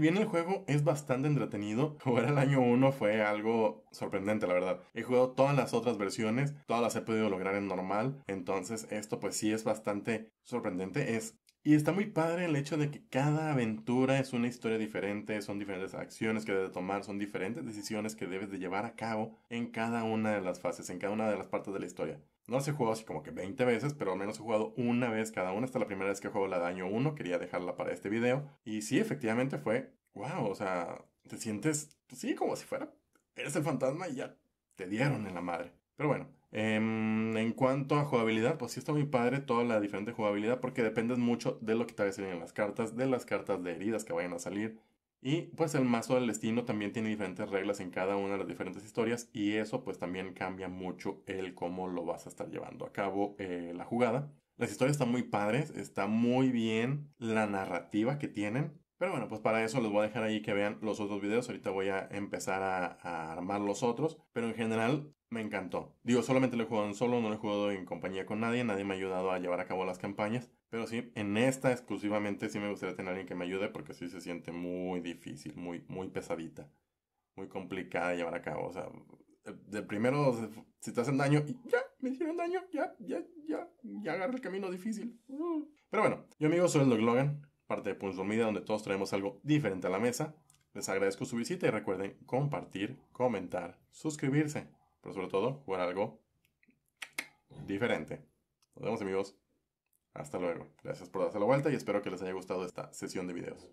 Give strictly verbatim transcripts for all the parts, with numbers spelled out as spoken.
bien el juego es bastante entretenido, jugar el año uno fue algo sorprendente, la verdad. He jugado todas las otras versiones, todas las he podido lograr en normal, entonces esto pues sí es bastante sorprendente. Es... Y está muy padre el hecho de que cada aventura es una historia diferente, son diferentes acciones que debes tomar, son diferentes decisiones que debes de llevar a cabo en cada una de las fases, en cada una de las partes de la historia. No las he jugado así como que veinte veces, pero al menos he jugado una vez cada una. Esta es la primera vez que juego la de año uno, quería dejarla para este video. Y sí, efectivamente fue, wow, o sea, te sientes, pues sí, como si fuera, eres el fantasma y ya te dieron en la madre. Pero bueno, eh, en cuanto a jugabilidad, pues sí está muy padre toda la diferente jugabilidad porque dependes mucho de lo que te va a salir en las cartas, de las cartas de heridas que vayan a salir. Y pues el mazo del destino también tiene diferentes reglas en cada una de las diferentes historias y eso pues también cambia mucho el cómo lo vas a estar llevando a cabo eh, la jugada. Las historias están muy padres, está muy bien la narrativa que tienen. Pero bueno, pues para eso les voy a dejar ahí que vean los otros videos. Ahorita voy a empezar a, a armar los otros. Pero en general me encantó. Digo, solamente lo he jugado en solo, no lo he jugado en compañía con nadie. Nadie me ha ayudado a llevar a cabo las campañas. Pero sí, en esta exclusivamente sí me gustaría tener a alguien que me ayude porque sí se siente muy difícil, muy, muy pesadita. Muy complicada de llevar a cabo. O sea, del primero, si te hacen daño, y ya, me hicieron daño, ya, ya, ya, ya agarré el camino difícil. Pero bueno, yo amigos, soy el Doc Logan, parte de Punch Media, donde todos traemos algo diferente a la mesa. Les agradezco su visita y recuerden compartir, comentar, suscribirse, pero sobre todo jugar algo diferente. Nos vemos amigos, hasta luego. Gracias por darse la vuelta y espero que les haya gustado esta sesión de videos.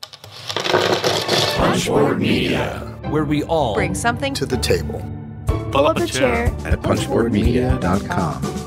Punchboard Media, where we all bring something to the table. Pull up a chair at punchboard media dot com.